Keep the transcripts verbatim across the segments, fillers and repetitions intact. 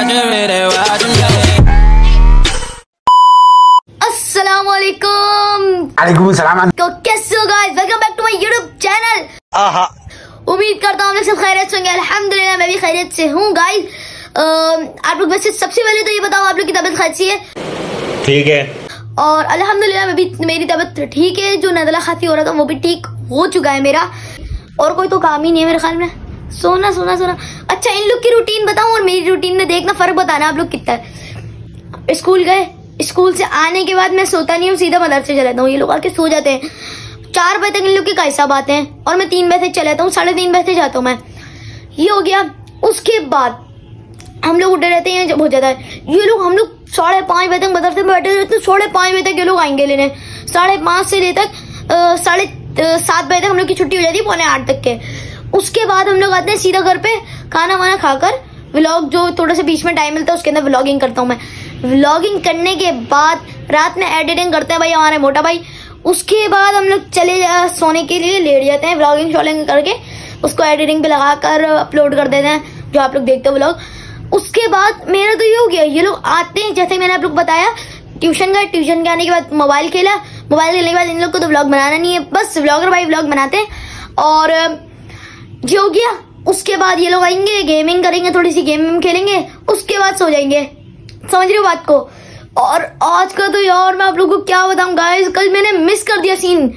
अस्सलाम वालेकुम। वालेकुम सलाम। तो कैसे हो guys, welcome back to my YouTube channel. उम्मीद करता हूँ आप लोग सब खैरियत से होंगे। अल्हम्दुलिल्लाह मैं भी खैरियत से हूँ गाइस। आप लोग वैसे सबसे पहले तो ये बताओ आप लोग की तबीयत कैसी है? ठीक है। और अल्हम्दुलिल्लाह मैं भी, मेरी तबीयत ठीक है। जो नज़ला खांसी हो रहा था वो भी ठीक हो चुका है मेरा। और कोई तो काम ही नहीं है मेरे ख्याल में, सोना सोना सोना। अच्छा, इन लोग की रूटीन बताऊं और मेरी रूटीन में देखना फर्क बताना आप लोग कितना है। स्कूल गए, स्कूल से आने के बाद मैं सोता नहीं हूँ, सीधा मदरसे चला जाता हूँ। ये लोग आके सो जाते हैं। चार बजे तक इन लोग के कैसा बात है और मैं तीन बजे चला जाता हूँ, साढ़े तीन बजे जाता हूँ मैं। ये हो गया। उसके बाद हम लोग उठे रहते हैं जब हो जाता है। ये लोग हम लोग साढ़े पाँच बजे तक मदरसे में बैठे रहते हैं। साढ़े पाँच बजे तक ये लोग आएंगे लेने। साढ़े पाँच से ले तक साढ़े सात बजे तक हम लोग की छुट्टी हो जाती है, पौने आठ तक के। उसके बाद हम लोग आते हैं सीधा घर पे, खाना वाना खाकर व्लॉग जो थोड़ा सा बीच में टाइम मिलता है उसके अंदर व्लॉगिंग करता हूँ मैं। व्लॉगिंग करने के बाद रात में एडिटिंग करते हैं भाई हमारे मोटा भाई। उसके बाद हम लोग चले जा सोने के लिए लेट जाते हैं। व्लॉगिंग शॉलिंग करके उसको एडिटिंग पे लगाकर अपलोड कर देते हैं, जो आप लोग देखते हो व्लॉग। उसके बाद मेरा तो ये हो गया, ये लोग आते हैं जैसे मैंने आप लोग बताया, ट्यूशन गए। ट्यूशन के आने के बाद मोबाइल खेला। मोबाइल खेलने के बाद इन लोग को तो व्लॉग बनाना नहीं है, बस व्लॉगर भाई व्लॉग बनाते हैं। और जो हो गया, उसके बाद ये लोग आएंगे, गेमिंग करेंगे, थोड़ी सी गेम खेलेंगे, उसके बाद सो जाएंगे। समझ रहे हो बात को? और आज का तो यार मैं आप लोगों को क्या बताऊं गाइस, कल मैंने मिस कर दिया सीन।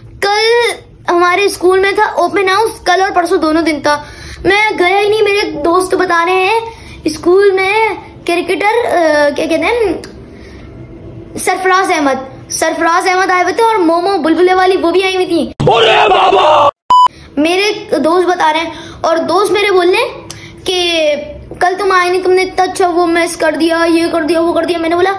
कल हमारे स्कूल में था ओपन हाउस, कल और परसों दोनों दिन था। मैं गया ही नहीं। मेरे दोस्त बता रहे हैं स्कूल में क्रिकेटर क्या कहते हैं, सरफराज अहमद सरफराज अहमद आए हुए थे और मोमो बुलबुले वाली वो भी आई हुई थी। अरे बाबा! मेरे दोस्त बता रहे हैं और दोस्त मेरे बोल रहे कि कल तुम आए नहीं, तुमने इतना अच्छा वो मिस कर दिया, ये कर दिया, वो कर दिया। मैंने बोला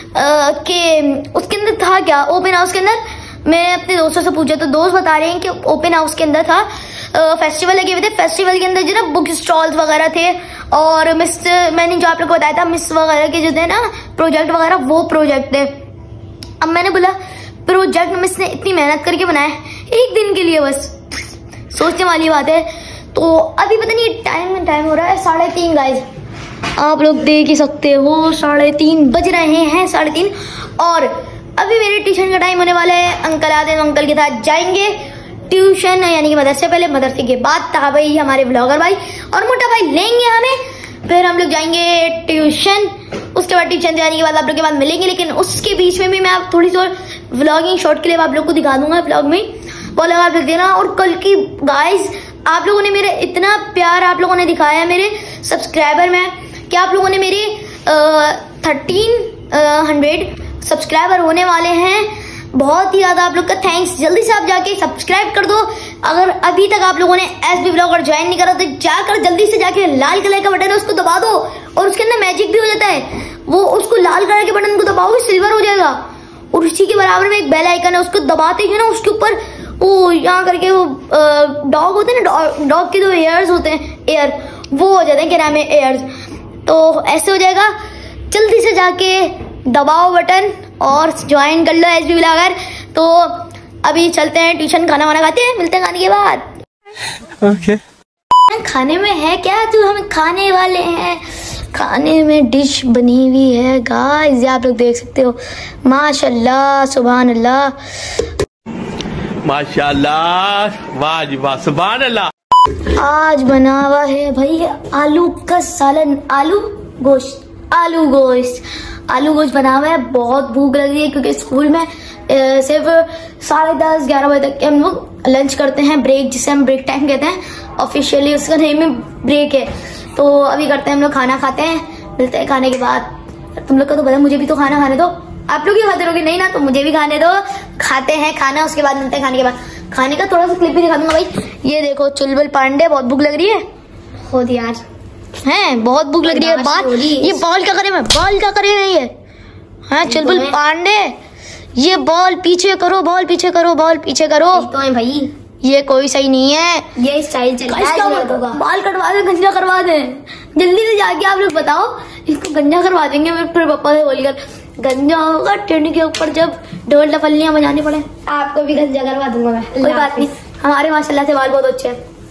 कि उसके अंदर था क्या ओपन हाउस के अंदर। मैं अपने दोस्तों से पूछा तो दोस्त बता रहे हैं कि ओपन हाउस के अंदर था, फेस्टिवल लगे हुए थे। फेस्टिवल के अंदर जो ना बुक स्टॉल्स वगैरह थे और मिस, मैंने जो आप लोग को बताया था मिस वगैरह के जो थे ना प्रोजेक्ट वगैरह, वो प्रोजेक्ट थे। अब मैंने बोला प्रोजेक्ट मिस ने इतनी मेहनत करके बनाया एक दिन के लिए, बस सोचने वाली बात है। तो अभी पता नहीं टाइम टाइम हो रहा है साढ़े तीन गाइस, आप लोग देख ही सकते हो, साढ़े तीन बज रहे हैं, साढ़े तीन। और अभी मेरे ट्यूशन का टाइम होने वाला है। अंकल आते हैं, अंकल के साथ जाएंगे ट्यूशन, यानी कि मदरसे पहले, मदरसे के बाद ताहा भाई हमारे ब्लॉगर भाई और मोटा भाई लेंगे हमें, फिर हम लोग जाएंगे ट्यूशन। उसके बाद ट्यूशन जाने के बाद आप लोग के बाद मिलेंगे, लेकिन उसके बीच में भी मैं आप थोड़ी सी व्लॉगिंग शॉर्ट के लिए आप लोग को दिखा दूंगा व्लॉग में, वो लगा आप लोग देना। और कल की गाइस आप लोगों ने मेरे इतना प्यार आप लोगों ने दिखाया मेरे सब्सक्राइबर में, कि आप लोगों ने मेरे थर्टीन हंड्रेड सब्सक्राइबर होने वाले हैं। बहुत ही ज्यादा आप लोग का थैंक्स। जल्दी से आप जाके सब्सक्राइब कर दो। अगर अभी तक आप लोगों ने एस बी ब्लॉगर ज्वाइन नहीं करा तो जाकर जल्दी से जाके लाल कलर का बटन है उसको दबा दो, और उसके अंदर मैजिक भी हो जाता है, वो उसको लाल कलर के बटन को दबाओगे सिल्वर हो जाएगा। और उसी के बराबर में एक बेल आइकन है, उसको दबाते ही ना उसके ऊपर वो यहाँ करके वो डॉग होते हैं ना, डॉग के जो एयर्स होते हैं, एयर वो हो जाते हैं, क्या नाम है, एयर्स। तो ऐसे हो जाएगा। जल्दी से जाके दबाओ बटन और ज्वाइन कर लो एस बी ब्लॉगर। तो अभी चलते हैं ट्यूशन, खाना वाना खाते हैं, मिलते हैं खाने के बाद। Okay okay. खाने में है क्या जो हम खाने वाले हैं? खाने में डिश बनी हुई है गाइस, आप लोग देख सकते हो। माशाल्लाह, सुभान अल्लाह, माशाल्लाह, वाह जी वाह, सुभान अल्लाह। आज बना हुआ है भाई आलू का सालन, आलू गोश्त, आलू गोश्त आलू गोश्त बना हुआ है। बहुत भूख लग रही है क्योंकि स्कूल में सिर्फ साढ़े दस ग्यारह बजे तक हम लोग लंच करते हैं, ब्रेक जिसे हम ब्रेक टाइम कहते हैं, ऑफिशियली उसका नेम में ब्रेक है। तो अभी करते हैं हम लोग, खाना खाते हैं, मिलते हैं खाने के बाद। तुम लोग का तो पता, मुझे भी तो खाना खाने दो। आप लोग ही खाते रहोगे नहीं ना, तो मुझे भी खाने दो। खाते हैं खाना, उसके बाद मिलते हैं खाने के बाद। खाने का थोड़ा सा क्लिप भी दिखा दूंगा भाई। ये देखो चुलबुल पांडे, बहुत भूख लग रही है खुद यार, हैं बहुत भूख लग रही है। बाल, ये बॉल क्या करे, मैं बॉल क्या करे नहीं है, हाँ चुलबुल पांडे, ये बॉल पीछे करो, बॉल पीछे करो, बॉल पीछे करो। तो है भाई, ये कोई सही नहीं है, ये स्टाइल चल रहा है। बाल कटवा दे, गंजा करवा दे, जल्दी से जाके आप लोग बताओ, इसको गंजा करवा देंगे। मैं फिर पापा से बोलकर गंजा होगा टेंट के ऊपर जब ढोल डफलियां बजाने पड़े। आपको भी गंजा करवा दूंगा मैं, कोई बात नहीं। हमारे माशाल्लाह से बाल बहुत अच्छे हैं।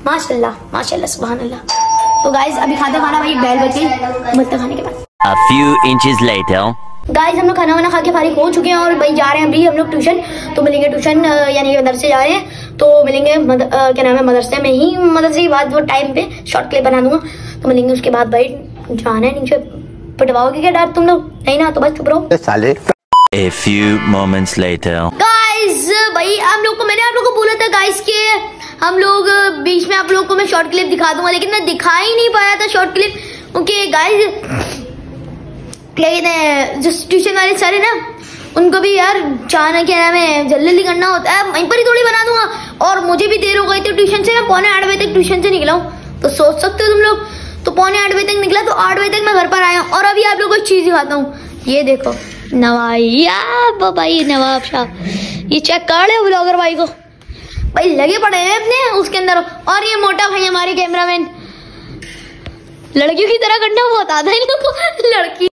माशाल्लाह माशाल्लाह सुभान अल्लाह। तो गाइज अभी खाते खाना भाई बैल बच गई, मिलते खाने के बाद। A few inches later. Guys हम लोग खाना वाना खा के फारिग हो चुके हैं और भाई जा रहे हैं अभी हम लोग ट्यूशन। तो मिलेंगे ट्यूशन यानी मदरसे जा रहे हैं तो मिलेंगे मद, आ, क्या नाम है मदरसे में ही, मदरसे के बाद वो टाइम पे शॉर्ट क्लिप बना दूंगा तो मिलेंगे। उसके बाद भाई जाना है नीचे, पिटवाओगे क्या डर तुम लोग? नहीं ना तो बस चुप रहो साले। A few moments later. Guys भाई हम लोग को मैंने आप लोग को बोला था गाइज के हम लोग बीच में आप लोग को मैं शॉर्ट क्लिप दिखा दूंगा, लेकिन मैं दिखा ही नहीं पाया था शॉर्ट क्लिप क्योंकि गाइज क्या कहते हैं जो ट्यूशन वाले सर है ना उनको भी यार जाना क्या नाम है जल्दी जल्दी करना होता है, वहीं पर ही थोड़ी बना दूंगा। और मुझे भी देर हो गई थी ट्यूशन से, मैं पौने आठ बजे तक ट्यूशन से निकला हूँ तो सोच सकते हो तुम लोग। तो पौने आठ बजे तक निकला तो आठ बजे तक मैं घर पर आया हूँ। और अभी आप लोग को एक चीज दिखाता हूँ, ये देखो नवाब भाई नवाब शाह, ये चेक कर ले ब्लॉगर भाई को भाई लगे पड़े हैं अपने उसके अंदर। और ये मोटा भाई हमारे कैमरामैन, लड़कियों की तरह करना वो आता था इन लोगों को लड़की।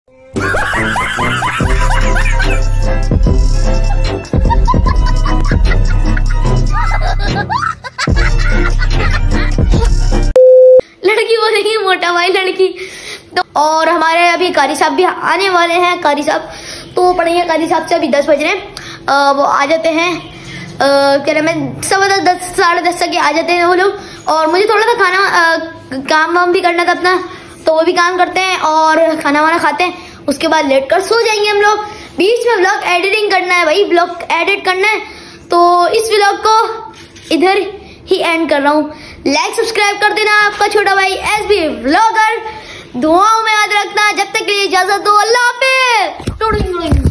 लड़की बोलेगी मोटा भाई लड़की। तो और हमारे अभी कारी साहब भी आने वाले हैं, कारी साहब तो पढ़ेंगे कारी साहब से अभी दस बज रहे हैं, वो आ जाते हैं क्या नाम है सवा दस दस साढ़े दस तक आ जाते हैं वो लोग। और मुझे थोड़ा सा खाना आ, काम वाम भी करना था अपना तो वो भी काम करते हैं और खाना वाना खाते हैं। उसके बाद लेट कर सो जाएंगे हम लोग। बीच में व्लॉग एडिटिंग करना है भाई, व्लॉग एडिट करना है तो इस व्लॉग को इधर ही एंड कर रहा हूँ। लाइक सब्सक्राइब कर देना आपका छोटा भाई एस बी व्लॉगर, दुआओं में याद रखना। जब तक के लिए इजाजत दो, अल्लाह हाफिज।